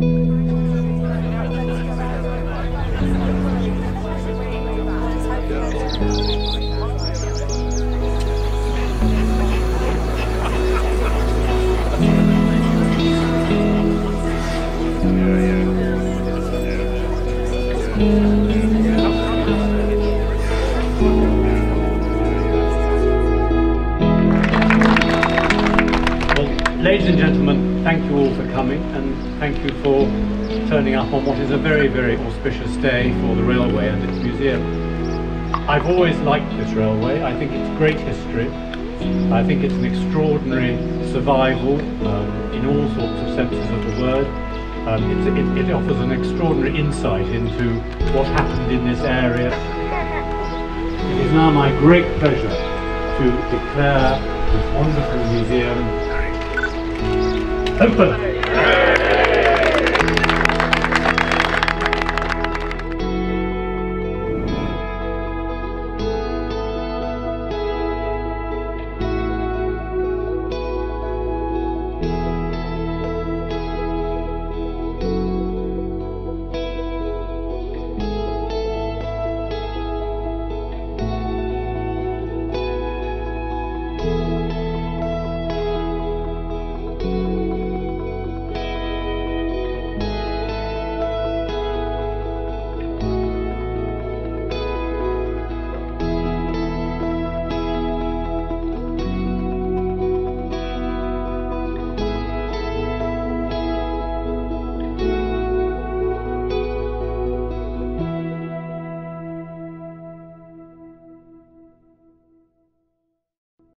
Ladies and gentlemen, thank you all for coming, and thank you for turning up on what is a very, very auspicious day for the railway and its museum. I've always liked this railway. I think it's great history. I think it's an extraordinary survival in all sorts of senses of the word. It offers an extraordinary insight into what happened in this area. It is now my great pleasure to declare this wonderful museum open.